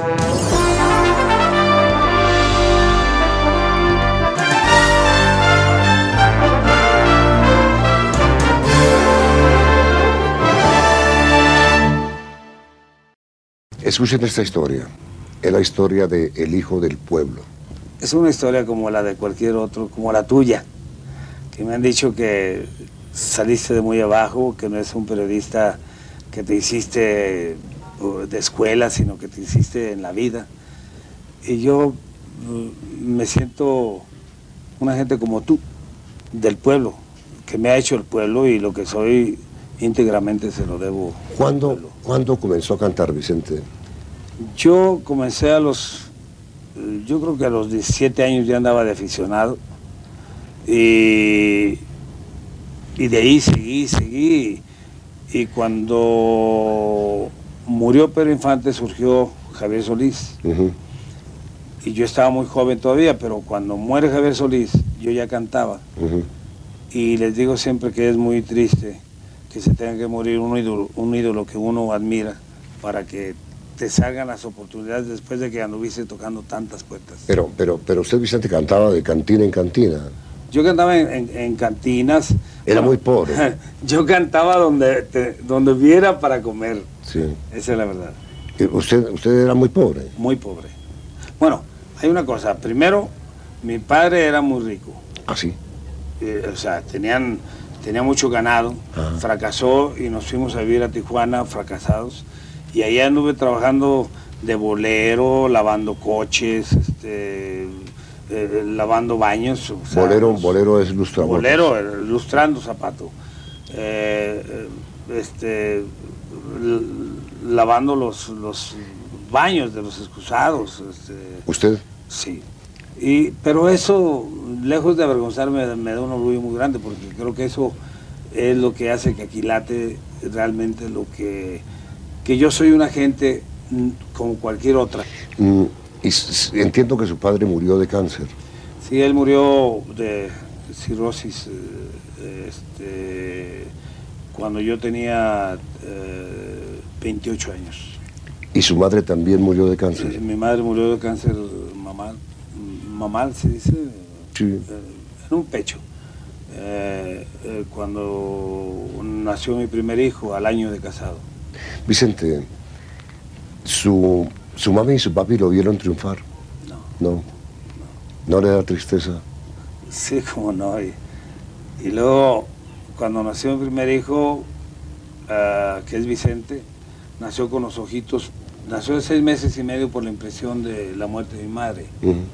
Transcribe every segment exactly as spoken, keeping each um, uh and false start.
Escuchen esta historia. Es la historia de El Hijo del Pueblo. Es una historia como la de cualquier otro, como la tuya, que me han dicho que saliste de muy abajo, que no es un periodista que te hiciste de escuela, sino que te hiciste en la vida. Y yo me siento una gente como tú, del pueblo, que me ha hecho el pueblo, y lo que soy íntegramente se lo debo. ¿Cuándo, ¿Cuándo comenzó a cantar, Vicente? Yo comencé a los, yo creo que a los diecisiete años ya andaba de aficionado, y, y de ahí seguí, seguí, y cuando murió Pedro Infante surgió Javier Solís, uh-huh. Y yo estaba muy joven todavía, pero cuando muere Javier Solís, yo ya cantaba, uh-huh. Y les digo siempre que es muy triste que se tenga que morir un ídolo, un ídolo que uno admira, para que te salgan las oportunidades después de que anduviste tocando tantas puertas. Pero, pero, pero usted, Vicente, cantaba de cantina en cantina. Yo cantaba en, en, en cantinas. Era bueno, muy pobre. Yo cantaba donde, te, donde hubiera para comer. Sí. Esa es la verdad. ¿Usted, usted era muy pobre? Muy pobre. Bueno, hay una cosa. Primero, mi padre era muy rico. ¿Ah, sí? Eh, o sea, tenían, tenía mucho ganado. Ajá. Fracasó y nos fuimos a vivir a Tijuana, fracasados. Y ahí anduve trabajando de bolero, lavando coches, este, eh, lavando baños. O sea, bolero, bolero es lustrando. Bolero, eh, lustrando zapato. Eh, este, lavando los, los baños de los excusados. Este, ¿Usted? Sí. Y, pero eso, lejos de avergonzarme, me da un orgullo muy grande, porque creo que eso es lo que hace que aquilate realmente lo que... que yo soy una gente como cualquier otra. Mm, y entiendo que su padre murió de cáncer. Sí, él murió de cirrosis este, cuando yo tenía eh, veintiocho años. ¿Y su madre también murió de cáncer? Eh, mi madre murió de cáncer mamal, mamal se dice, sí. eh, en un pecho. Eh, eh, cuando nació mi primer hijo, al año de casado. Vicente, su, su mami y su papi lo vieron triunfar. No. No. No, ¿No le da tristeza? Sí, como no. Y, y luego, cuando nació mi primer hijo, uh, que es Vicente, nació con los ojitos, nació de seis meses y medio por la impresión de la muerte de mi madre. Uh-huh.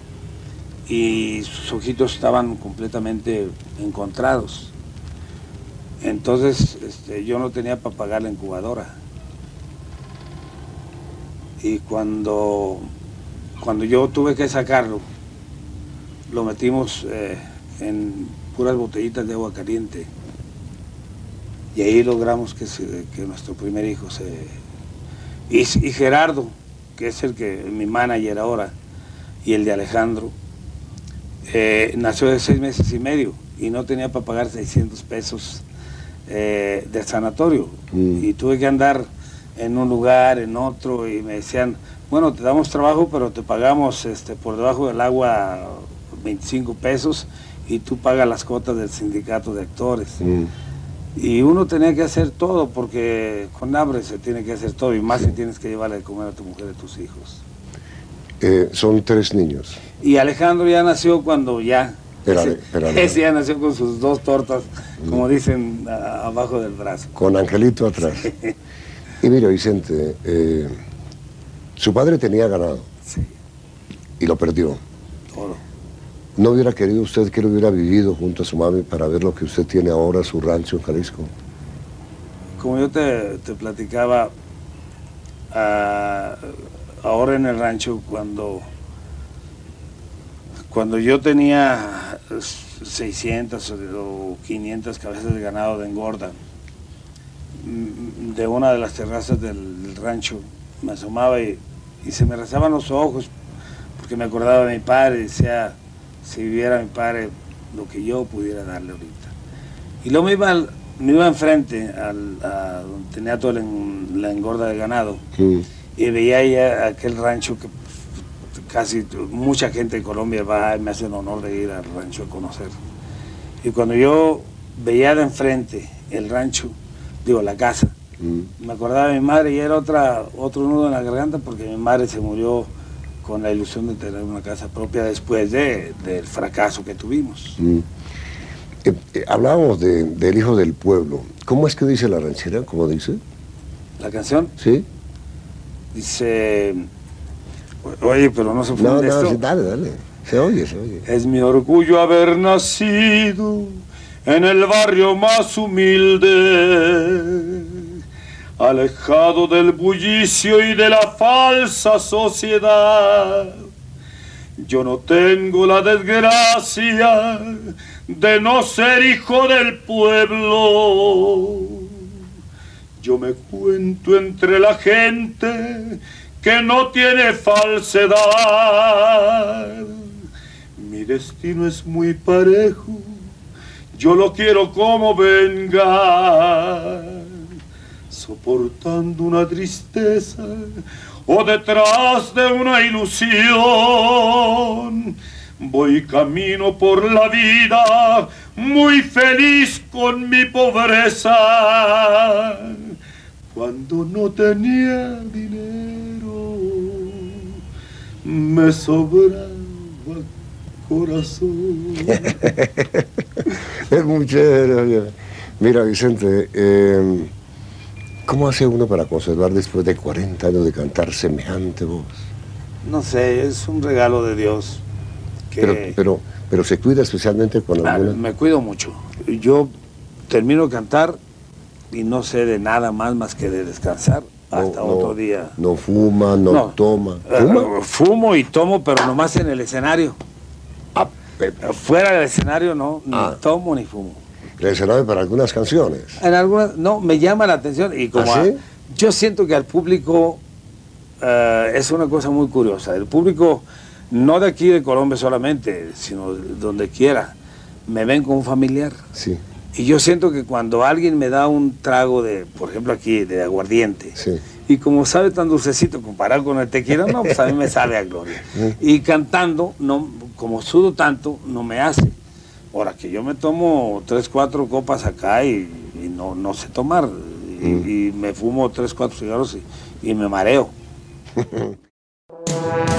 Y sus ojitos estaban completamente encontrados. Entonces, este, yo no tenía para pagar la incubadora. Y cuando, cuando yo tuve que sacarlo, lo metimos eh, en puras botellitas de agua caliente. Y ahí logramos que, se, que nuestro primer hijo se... Y, y Gerardo, que es el que mi manager ahora, y el de Alejandro, eh, nació de seis meses y medio y no tenía para pagar seiscientos pesos eh, del sanatorio. Mm. Y tuve que andar en un lugar, en otro, y me decían, bueno, te damos trabajo, pero te pagamos este, por debajo del agua veinticinco pesos y tú pagas las cuotas del sindicato de actores. Mm. Y uno tenía que hacer todo, porque con hambre se tiene que hacer todo, y más si tienes que llevarle de comer a tu mujer y a tus hijos. Eh, son tres niños. Y Alejandro ya nació cuando ya... Espérale, ese, espérale. ese ya nació con sus dos tortas, mm. como dicen, a, abajo del brazo. Con Angelito atrás. Sí. Y mira, Vicente, eh, su padre tenía ganado. Sí. Y lo perdió. Todo. ¿No hubiera querido usted que él hubiera vivido junto a su mami para ver lo que usted tiene ahora, su rancho en Jalisco? Como yo te, te platicaba, uh, ahora en el rancho, cuando, cuando yo tenía seiscientas o quinientas cabezas de ganado de engorda, de una de las terrazas del, del rancho, me asomaba y, y se me rezaban los ojos, porque me acordaba de mi padre, y decía, si viviera mi padre, lo que yo pudiera darle ahorita. Y luego me iba, me iba enfrente, al, a donde tenía toda la, la engorda de ganado, mm. y veía ahí aquel rancho que casi mucha gente de Colombia va y me hace el honor de ir al rancho a conocer. Y cuando yo veía de enfrente el rancho, digo, la casa, mm. me acordaba de mi madre y era otra, otro nudo en la garganta porque mi madre se murió con la ilusión de tener una casa propia después de, del fracaso que tuvimos. Mm. Eh, eh, hablábamos de, del hijo del pueblo. ¿Cómo es que dice la ranchera? ¿Cómo dice? ¿La canción? Sí. Dice... Oye, pero no se fue no, de no, esto. Sí, dale, dale. Se oye, se oye. Es mi orgullo haber nacido en el barrio más humilde, alejado del bullicio y de la falsa sociedad. Yo no tengo la desgracia de no ser hijo del pueblo. Yo me cuento entre la gente que no tiene falsedad. Mi destino es muy parejo, yo lo quiero como venga, soportando una tristeza o detrás de una ilusión. Voy camino por la vida, muy feliz con mi pobreza. Cuando no tenía dinero, me sobraba corazón. Es muy chévere. Mira, Vicente, eh, ¿cómo hace uno para conservar después de cuarenta años de cantar semejante voz? No sé, es un regalo de Dios. Que... Pero, pero, pero se cuida especialmente con alguna... Me cuido mucho. Yo termino de cantar y no sé de nada más más que de descansar hasta no, otro no, día. No fuma, no, no toma. ¿Fuma? Uh, fumo y tomo, pero nomás en el escenario. Ah, Fuera del escenario no, ni ah. tomo ni fumo. ¿El escenario para algunas canciones? En algunas, no, me llama la atención y como ¿Ah, sí? a, yo siento que al público uh, es una cosa muy curiosa. El público, no de aquí de Colombia solamente, sino donde quiera, me ven como un familiar. Sí. Y yo siento que cuando alguien me da un trago de, por ejemplo aquí, de aguardiente, sí. y como sabe tan dulcecito comparado con el tequila, no, pues a mí me sabe a gloria. Y cantando, no, como sudo tanto, no me hace. Ahora que yo me tomo tres, cuatro copas acá y, y no, no sé tomar, y, mm. y me fumo tres, cuatro cigarros y, y me mareo.